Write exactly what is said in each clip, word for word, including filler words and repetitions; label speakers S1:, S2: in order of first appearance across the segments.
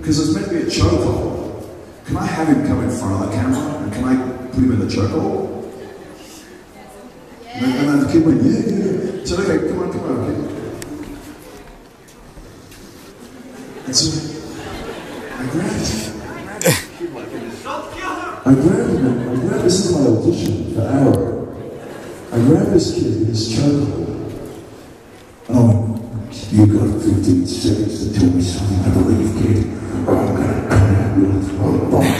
S1: because it's meant to be a chokehold. Can I have him come in front of the camera and can I put him in the chokehold? Yeah. And, and then the kid went, yeah, yeah, yeah. So okay, come on, come on, kid. And so I grabbed him. I grabbed him, I grabbed, this is my audition for Arrow. I grabbed this kid in his chokehold. And I went, you got fifteen seconds to tell me something I believe, kid, or I'm gonna come out with a box.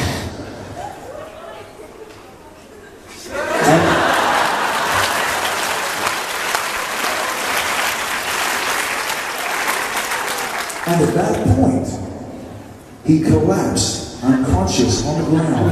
S1: And at that point, he collapsed, unconscious, on the ground.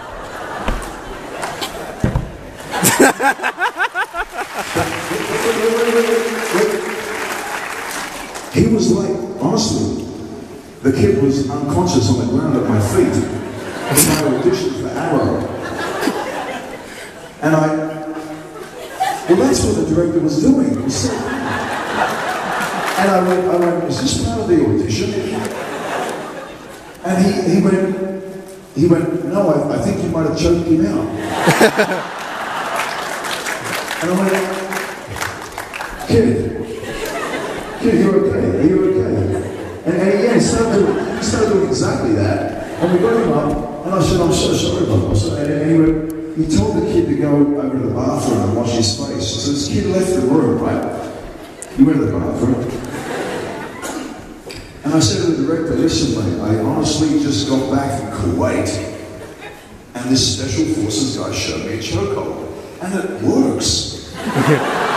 S1: He was like, honestly, the kid was unconscious on the ground at my feet in my audition for Arrow. And I, well, that's what the director was doing. He said, and I went, I went, is this part of the audition? And he, he went, he went, no, I, I think you might have choked him out. And I went, kid, kid, you're okay, are you okay? And, and yeah, he started, doing, he started doing exactly that. And we got him up, and I said, I'm so sorry about this. And, and he went, he told the kid to go over to the bathroom and wash his face. So this kid left the room, right? He went to the bathroom. And I said to the director, listen mate, I honestly just got back from Kuwait and this special forces guy showed me a chokehold. And it works.